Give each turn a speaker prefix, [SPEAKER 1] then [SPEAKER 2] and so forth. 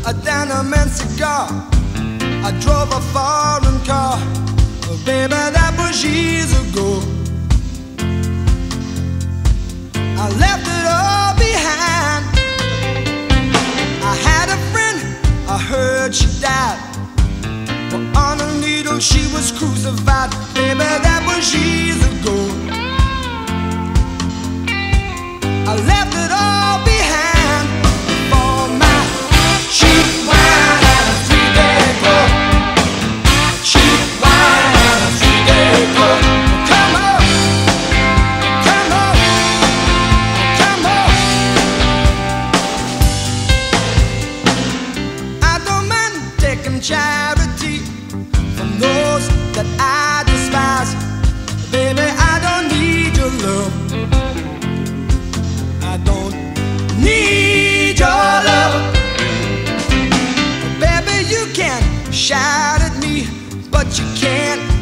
[SPEAKER 1] a denim and cigar. I drove a foreign car, oh, baby, that was years ago. I left it all behind. I had a friend, I heard she died, but on a needle she was crucified. Baby, that was years ago. I left it all behind for my cheap wine and a 3-day club. Cheap wine and a 3-day club. Come on, come on, come on. I don't mind taking charity from those that I despise. Baby, I don't need your love. I don't need your love. Baby, you can shout at me, but you can't